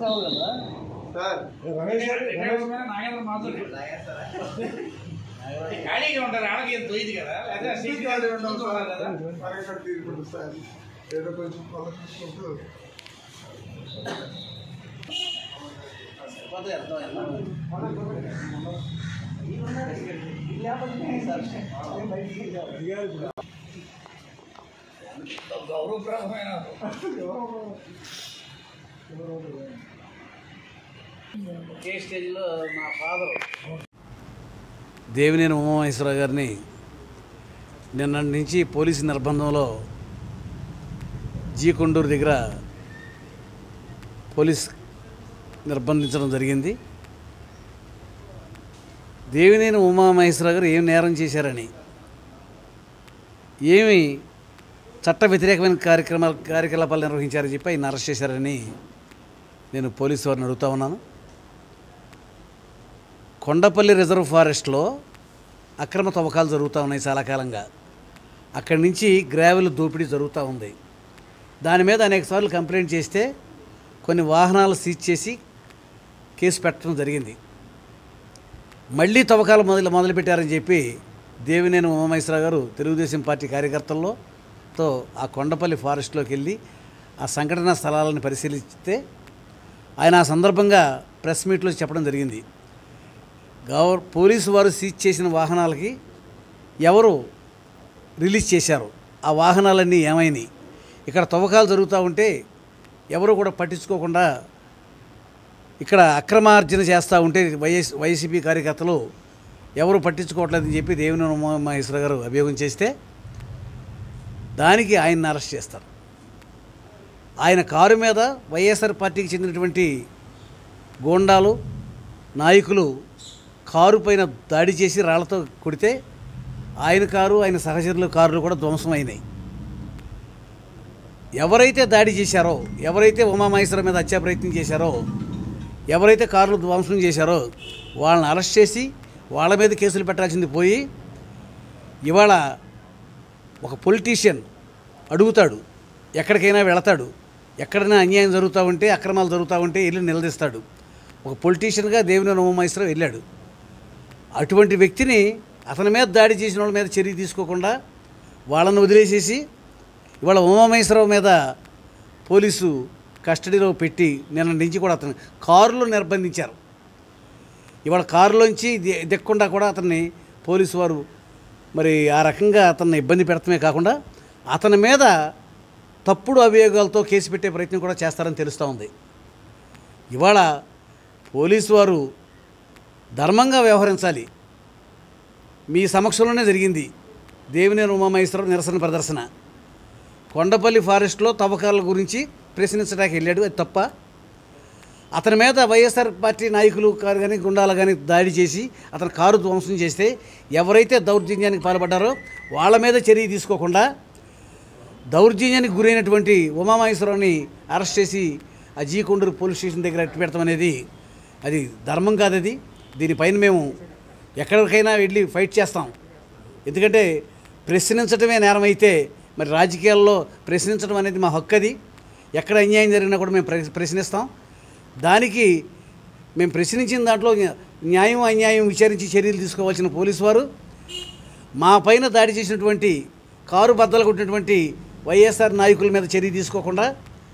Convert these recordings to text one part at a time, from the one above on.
ఖాళీగా ఉంటారు ఆడకి ఏం తోయింది కదా ఏదో కొంచెం ఆలోచించుకుంటూ గౌరవప్రదమైన ఒకే స్టేజ్లో మా ఫాదర్ దేవినేని ఉమామహేశ్వరరావు గారిని నిన్నటి నుంచి పోలీసు నిర్బంధంలో జీ కొండూరు దగ్గర పోలీస్ నిర్బంధించడం జరిగింది. దేవినేని ఉమామహేశ్వరరావు గారు ఏం నేరం చేశారని, ఏమి చట్ట వ్యతిరేకమైన కార్యకలాపాలు నిర్వహించారని చెప్పి ఆయన అరెస్ట్ చేశారని నేను పోలీసు వారిని అడుగుతా ఉన్నాను. కొండపల్లి రిజర్వ్ ఫారెస్ట్లో అక్రమ తవ్వకాలు జరుగుతూ ఉన్నాయి చాలా కాలంగా. అక్కడి నుంచి గ్రావెల్ దోపిడీ జరుగుతూ ఉంది. దాని మీద అనేకసార్లు కంప్లైంట్ చేస్తే కొన్ని వాహనాలు సీజ్ చేసి కేసు పెట్టడం జరిగింది. మళ్ళీ తవ్వకాలు మొదలుపెట్టారని చెప్పి దేవినేని ఉమామహేశ్వరరావు గారు తెలుగుదేశం పార్టీ కార్యకర్తలతో ఆ కొండపల్లి ఫారెస్ట్లోకి వెళ్ళి ఆ సంఘటనా స్థలాలను పరిశీలిస్తే ఆయన ఆ సందర్భంగా ప్రెస్ మీట్లో చెప్పడం జరిగింది. పోలీసు వారు సీజ్ చేసిన వాహనాలకి ఎవరు రిలీజ్ చేశారు, ఆ వాహనాలన్నీ ఏమైనాయి, ఇక్కడ తవ్వకాలు జరుగుతూ ఉంటే ఎవరు కూడా పట్టించుకోకుండా ఇక్కడ అక్రమార్జన చేస్తూ ఉంటే వైసీపీ కార్యకర్తలు ఎవరు పట్టించుకోవట్లేదని చెప్పి దేవినేని ఉమామహేశ్వరరావు గారు అభియోగం చేస్తే దానికి ఆయన్ని అరెస్ట్ చేస్తారు. ఆయన కారు మీద వైఎస్ఆర్ పార్టీకి చెందినటువంటి గోండాలు నాయకులు కారు పైన దాడి చేసి రాళ్లతో కొడితే ఆయన కారు ఆయన సహచరుల కారులు కూడా ధ్వంసం అయినాయి. ఎవరైతే దాడి చేశారో, ఎవరైతే ఉమామహేశ్వరరావు మీద హత్యా ప్రయత్నం చేశారో, ఎవరైతే కారులు ధ్వంసం చేశారో వాళ్ళని అరెస్ట్ చేసి వాళ్ళ మీద కేసులు పెట్టాల్సింది పోయి ఇవాళ ఒక పొలిటీషియన్ అడుగుతాడు, ఎక్కడికైనా వెళతాడు, ఎక్కడైనా అన్యాయం జరుగుతూ ఉంటే అక్రమాలు జరుగుతూ ఉంటే వెళ్ళి నిలదీస్తాడు. ఒక పొలిటీషియన్గా దేవినేని ఉమామహేశ్వరరావు వెళ్ళాడు. అటువంటి వ్యక్తిని అతని మీద దాడి చేసిన వాళ్ళ మీద చర్య తీసుకోకుండా వాళ్ళను వదిలేసేసి ఇవాళ ఉమామహేశ్వరరావు మీద పోలీసు కస్టడీలో పెట్టి నిన్న నుంచి కూడా అతను కారులో నిర్బంధించారు. ఇవాళ కారులోంచి దిక్కుండా కూడా అతన్ని పోలీసు వారు మరి ఆ రకంగా అతన్ని ఇబ్బంది పెడతమే కాకుండా అతని మీద తప్పుడు అభియోగాలతో కేసు పెట్టే ప్రయత్నం కూడా చేస్తారని తెలుస్తూ ఉంది. ఇవాళ పోలీసు వారు ధర్మంగా వ్యవహరించాలి. మీ సమక్షంలోనే జరిగింది దేవినేని ఉమామహేశ్వరరావు నిరసన ప్రదర్శన. కొండపల్లి ఫారెస్ట్లో తవ్వకాల గురించి ప్రశ్నించడానికి వెళ్ళాడు, అది తప్ప. అతని మీద వైఎస్ఆర్ పార్టీ నాయకులు కానీ గుండాలు కానీ దాడి చేసి అతని కారు ధ్వంసం చేస్తే ఎవరైతే దౌర్జన్యానికి పాల్పడ్డారో వాళ్ళ మీద చర్య తీసుకోకుండా దౌర్జన్యానికి గురైనటువంటి ఉమామహేశ్వరరావుని అరెస్ట్ చేసి ఆ జీ కొండూరు పోలీస్ స్టేషన్ దగ్గర అట్టి పెడతాం అనేది అది ధర్మం కాదు. అది దీనిపైన మేము ఎక్కడికైనా వెళ్ళి ఫైట్ చేస్తాం. ఎందుకంటే ప్రశ్నించడమే నేరం అయితే మరి రాజకీయాల్లో ప్రశ్నించడం అనేది మా హక్కు. అది ఎక్కడ అన్యాయం జరిగినా కూడా మేము ప్రశ్నిస్తాం. దానికి మేము ప్రశ్నించిన దాంట్లో న్యాయం అన్యాయం విచారించి చర్యలు తీసుకోవాల్సిన పోలీసు వారు మా పైన దాడి చేసినటువంటి కారు బద్దలు కొట్టినటువంటి వైఎస్ఆర్ నాయకుల మీద చర్య తీసుకోకుండా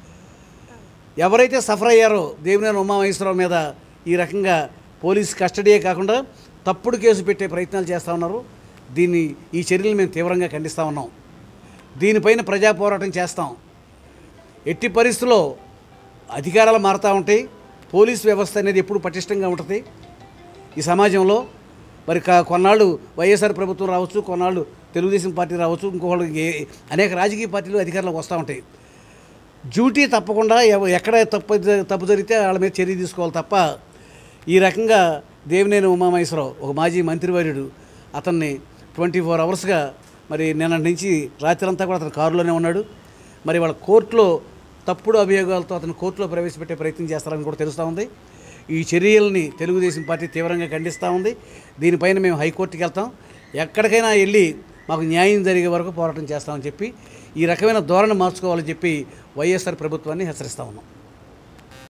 ఎవరైతే సఫర్ అయ్యారో దేవినేని ఉమామహేశ్వరరావు మీద ఈ రకంగా పోలీస్ కస్టడీయే కాకుండా తప్పుడు కేసు పెట్టే ప్రయత్నాలు చేస్తూ ఉన్నారు. ఈ చర్యలు మేము తీవ్రంగా ఖండిస్తూ ఉన్నాం. దీనిపైన ప్రజా పోరాటం చేస్తాం. ఎట్టి పరిస్థితుల్లో అధికారాలు మారుతూ ఉంటాయి. పోలీస్ వ్యవస్థ అనేది ఎప్పుడు పటిష్టంగా ఉంటుంది ఈ సమాజంలో. మరి కొన్నాళ్ళు వైఎస్ఆర్ ప్రభుత్వం రావచ్చు, కొన్నాళ్ళు తెలుగుదేశం పార్టీ రావచ్చు, ఇంకోళ్ళు అనేక రాజకీయ పార్టీలు అధికారంలోకి వస్తూ ఉంటాయి. డ్యూటీ తప్పకుండా ఎక్కడ తప్పు జరిగితే వాళ్ళ మీద చర్య తీసుకోవాలి తప్ప ఈ రకంగా దేవినేని ఉమామహేశ్వరరావు ఒక మాజీ మంత్రివర్యుడు అతన్ని 24 అవర్స్గా మరి నిన్న నుంచి రాత్రి అంతా కూడా అతను కారులోనే ఉన్నాడు. మరి వాళ్ళ కోర్టులో తప్పుడు అభియోగాలతో అతను కోర్టులో ప్రవేశపెట్టే ప్రయత్నం చేస్తారని కూడా తెలుస్తూ ఉంది. ఈ చర్యల్ని తెలుగుదేశం పార్టీ తీవ్రంగా ఖండిస్తూ ఉంది. దీనిపైన మేము హైకోర్టుకి వెళ్తాం. ఎక్కడికైనా వెళ్ళి మాకు న్యాయం జరిగే వరకు పోరాటం చేస్తామని చెప్పి ఈ రకమైన ధోరణి మార్చుకోవాలని చెప్పి వైఎస్ఆర్ ప్రభుత్వాన్ని హెచ్చరిస్తూ ఉన్నాం.